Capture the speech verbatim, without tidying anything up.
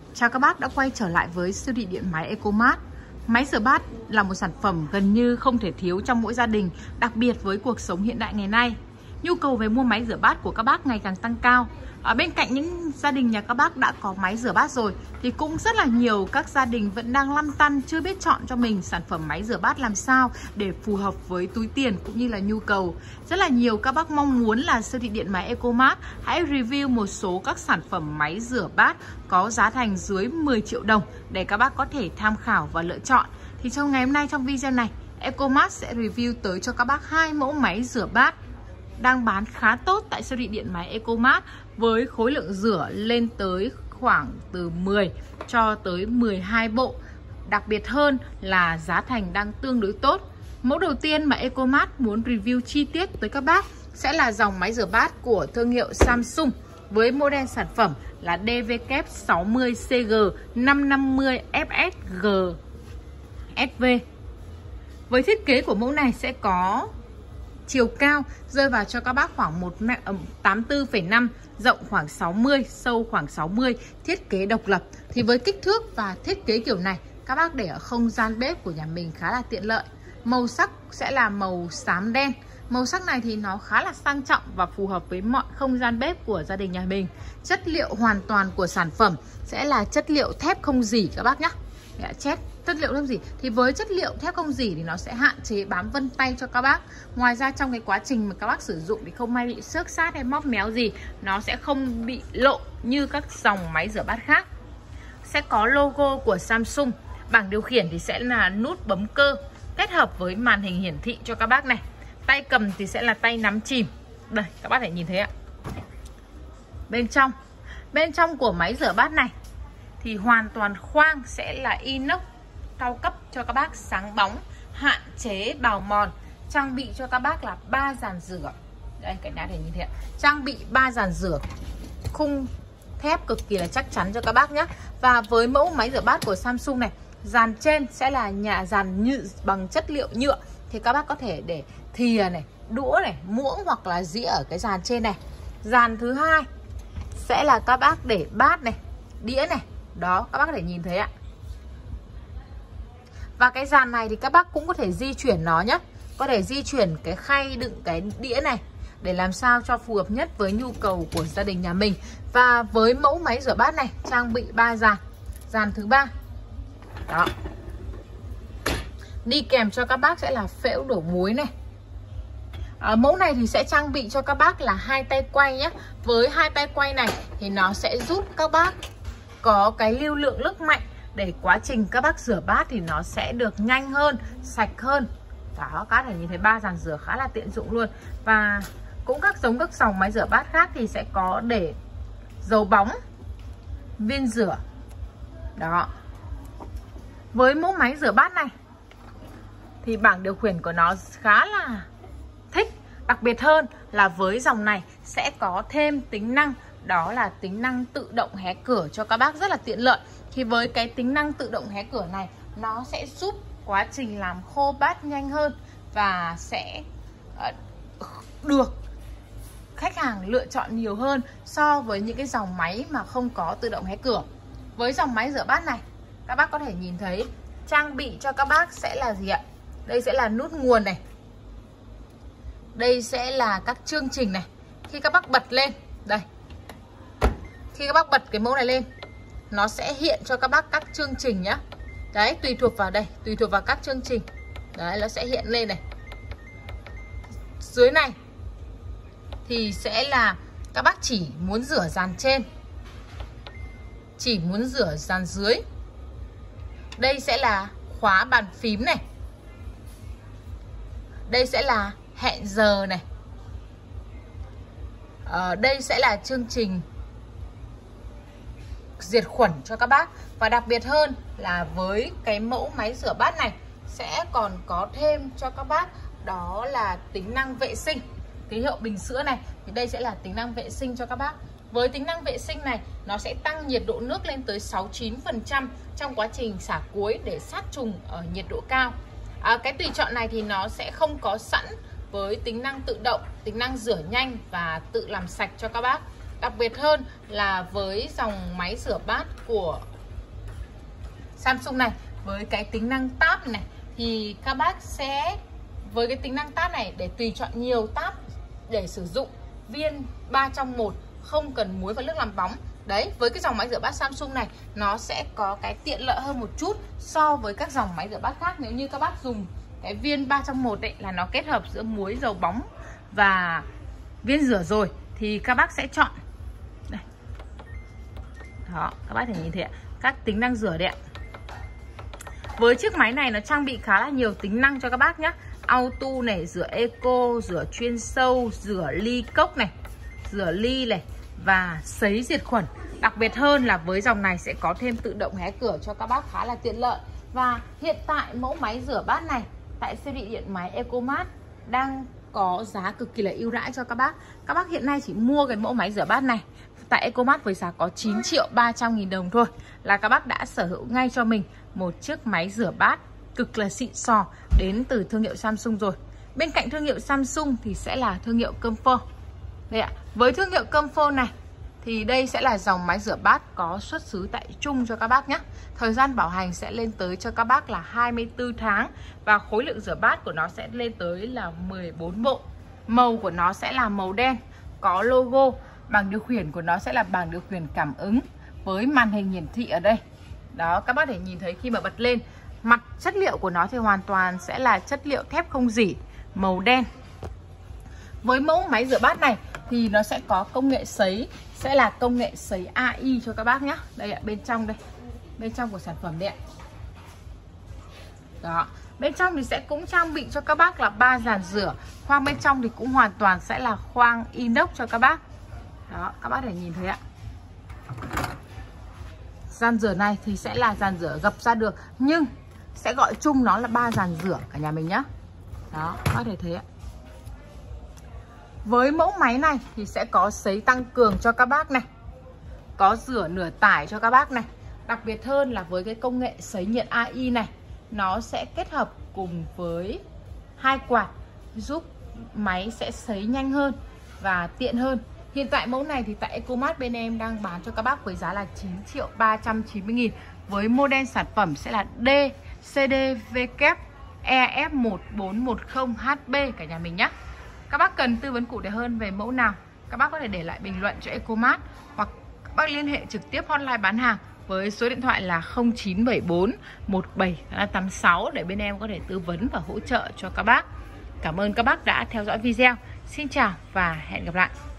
Chào các bác đã quay trở lại với siêu thị điện máy Ecomart. Máy rửa bát là một sản phẩm gần như không thể thiếu trong mỗi gia đình, đặc biệt với cuộc sống hiện đại ngày nay. Nhu cầu về mua máy rửa bát của các bác ngày càng tăng cao. Ở bên cạnh những gia đình nhà các bác đã có máy rửa bát rồi thì cũng rất là nhiều các gia đình vẫn đang lăn tăn chưa biết chọn cho mình sản phẩm máy rửa bát làm sao để phù hợp với túi tiền cũng như là nhu cầu. Rất là nhiều các bác mong muốn là siêu thị điện máy Ecomart hãy review một số các sản phẩm máy rửa bát có giá thành dưới mười triệu đồng để các bác có thể tham khảo và lựa chọn. Thì trong ngày hôm nay, trong video này, Ecomart sẽ review tới cho các bác hai mẫu máy rửa bát đang bán khá tốt tại siêu thị điện máy Ecomart với khối lượng rửa lên tới khoảng từ mười cho tới mười hai bộ. Đặc biệt hơn là giá thành đang tương đối tốt. Mẫu đầu tiên mà Ecomart muốn review chi tiết tới các bác sẽ là dòng máy rửa bát của thương hiệu Samsung với model sản phẩm là D V K sáu mươi C G năm năm mươi F S G S V. Với thiết kế của mẫu này sẽ có chiều cao rơi vào cho các bác khoảng một mét tám mươi tư phẩy năm, rộng khoảng sáu mươi, sâu khoảng sáu mươi, thiết kế độc lập. Thì với kích thước và thiết kế kiểu này, các bác để ở không gian bếp của nhà mình khá là tiện lợi. Màu sắc sẽ là màu xám đen. Màu sắc này thì nó khá là sang trọng và phù hợp với mọi không gian bếp của gia đình nhà mình. Chất liệu hoàn toàn của sản phẩm sẽ là chất liệu thép không rỉ các bác nhé. Chết chất liệu thép gì thì với chất liệu thép không rỉ thì nó sẽ hạn chế bám vân tay cho các bác. Ngoài ra trong cái quá trình mà các bác sử dụng thì không may bị xước sát hay móp méo gì, nó sẽ không bị lộ như các dòng máy rửa bát khác. Sẽ có logo của Samsung. Bảng điều khiển thì sẽ là nút bấm cơ kết hợp với màn hình hiển thị cho các bác này. Tay cầm thì sẽ là tay nắm chìm. Đây các bác thể nhìn thấy ạ. Bên trong Bên trong của máy rửa bát này thì hoàn toàn khoang sẽ là inox cao cấp cho các bác, sáng bóng, hạn chế bào mòn. Trang bị cho các bác là ba dàn rửa. Đây cả nhà thể nhìn thấy ạ. Trang bị ba dàn rửa khung thép cực kỳ là chắc chắn cho các bác nhé. Và với mẫu máy rửa bát của Samsung này, dàn trên sẽ là nhà dàn nhựa bằng chất liệu nhựa, thì các bác có thể để thìa này, đũa này, muỗng hoặc là dĩa ở cái dàn trên này. Dàn thứ hai sẽ là các bác để bát này, đĩa này. Đó, các bác có thể nhìn thấy ạ. Và cái dàn này thì các bác cũng có thể di chuyển nó nhé. Có thể di chuyển cái khay đựng cái đĩa này để làm sao cho phù hợp nhất với nhu cầu của gia đình nhà mình. Và với mẫu máy rửa bát này trang bị ba dàn. Dàn thứ ba. Đó. Đi kèm cho các bác sẽ là phễu đổ muối này. À, mẫu này thì sẽ trang bị cho các bác là hai tay quay nhé. Với hai tay quay này thì nó sẽ giúp các bác có cái lưu lượng nước mạnh để quá trình các bác rửa bát thì nó sẽ được nhanh hơn, sạch hơn. Đó, các thể nhìn thấy ba dàn rửa khá là tiện dụng luôn. Và cũng các giống các dòng máy rửa bát khác thì sẽ có để dầu bóng, viên rửa. Đó. Với mẫu máy rửa bát này thì bảng điều khiển của nó khá là thích. Đặc biệt hơn là với dòng này sẽ có thêm tính năng, đó là tính năng tự động hé cửa cho các bác rất là tiện lợi. Thì với cái tính năng tự động hé cửa này, nó sẽ giúp quá trình làm khô bát nhanh hơn và sẽ được khách hàng lựa chọn nhiều hơn so với những cái dòng máy mà không có tự động hé cửa. Với dòng máy rửa bát này, các bác có thể nhìn thấy trang bị cho các bác sẽ là gì ạ? Đây sẽ là nút nguồn này. Đây sẽ là các chương trình này. Khi các bác bật lên, đây. Khi các bác bật cái mẫu này lên, nó sẽ hiện cho các bác các chương trình nhá. Đấy, tùy thuộc vào đây, tùy thuộc vào các chương trình. Đấy, nó sẽ hiện lên này. Dưới này thì sẽ là các bác chỉ muốn rửa dàn trên, chỉ muốn rửa dàn dưới. Đây sẽ là khóa bàn phím này. Đây sẽ là hẹn giờ này. Ở đây sẽ là chương trình diệt khuẩn cho các bác. Và đặc biệt hơn là với cái mẫu máy rửa bát này sẽ còn có thêm cho các bác đó là tính năng vệ sinh. Ký hiệu bình sữa này thì đây sẽ là tính năng vệ sinh cho các bác. Với tính năng vệ sinh này, nó sẽ tăng nhiệt độ nước lên tới sáu mươi chín phần trăm trong quá trình xả cuối để sát trùng ở nhiệt độ cao. À, cái tùy chọn này thì nó sẽ không có sẵn với tính năng tự động, tính năng rửa nhanh và tự làm sạch cho các bác. Đặc biệt hơn là với dòng máy rửa bát của Samsung này với cái tính năng tab này thì các bác sẽ với cái tính năng tab này để tùy chọn nhiều tab để sử dụng viên ba trong một, không cần muối và nước làm bóng. Đấy, với cái dòng máy rửa bát Samsung này nó sẽ có cái tiện lợi hơn một chút so với các dòng máy rửa bát khác. Nếu như các bác dùng cái viên ba trong một đấy là nó kết hợp giữa muối, dầu bóng và viên rửa rồi thì các bác sẽ chọn đây. Đó, các bác thể nhìn thấy ạ, các tính năng rửa đấy ạ. Với chiếc máy này nó trang bị khá là nhiều tính năng cho các bác nhé. Auto này, rửa eco, rửa chuyên sâu, rửa ly cốc này, rửa ly này và sấy diệt khuẩn. Đặc biệt hơn là với dòng này sẽ có thêm tự động hé cửa cho các bác khá là tiện lợi. Và hiện tại mẫu máy rửa bát này tại siêu thị điện máy Ecomart đang có giá cực kỳ là ưu đãi cho các bác. Các bác hiện nay chỉ mua cái mẫu máy rửa bát này tại Ecomart với giá có chín triệu ba trăm nghìn đồng thôi là các bác đã sở hữu ngay cho mình một chiếc máy rửa bát cực là xịn sò đến từ thương hiệu Samsung rồi. Bên cạnh thương hiệu Samsung thì sẽ là thương hiệu Comfort. Đây ạ, với thương hiệu Comfort này thì đây sẽ là dòng máy rửa bát có xuất xứ tại Trung cho các bác nhé. Thời gian bảo hành sẽ lên tới cho các bác là hai mươi tư tháng và khối lượng rửa bát của nó sẽ lên tới là mười bốn bộ. Màu của nó sẽ là màu đen, có logo. Bảng điều khiển của nó sẽ là bảng điều khiển cảm ứng với màn hình hiển thị ở đây. Đó, các bác thể nhìn thấy khi mà bật lên, mặt chất liệu của nó thì hoàn toàn sẽ là chất liệu thép không rỉ, màu đen. Với mẫu máy rửa bát này thì nó sẽ có công nghệ sấy, sẽ là công nghệ sấy a i cho các bác nhé. Đây ạ, bên trong đây, bên trong của sản phẩm đây ạ. Đó, bên trong thì sẽ cũng trang bị cho các bác là ba dàn rửa. Khoang bên trong thì cũng hoàn toàn sẽ là khoang inox cho các bác. Đó, các bác thể nhìn thấy ạ. Dàn rửa này thì sẽ là dàn rửa gập ra được, nhưng sẽ gọi chung nó là ba dàn rửa cả nhà mình nhé. Đó, các bác thể thấy ạ. Với mẫu máy này thì sẽ có sấy tăng cường cho các bác này, có rửa nửa tải cho các bác này. Đặc biệt hơn là với cái công nghệ sấy nhiệt a i này, nó sẽ kết hợp cùng với hai quạt giúp máy sẽ sấy nhanh hơn và tiện hơn. Hiện tại mẫu này thì tại Ecomart bên em đang bán cho các bác với giá là chín triệu ba trăm chín mươi nghìn. Với model sản phẩm sẽ là D C D V E F một bốn một không H B cả nhà mình nhé. Các bác cần tư vấn cụ thể hơn về mẫu nào, các bác có thể để lại bình luận cho Ecomart hoặc các bác liên hệ trực tiếp hotline bán hàng với số điện thoại là không chín bảy bốn một bảy tám sáu để bên em có thể tư vấn và hỗ trợ cho các bác. Cảm ơn các bác đã theo dõi video. Xin chào và hẹn gặp lại.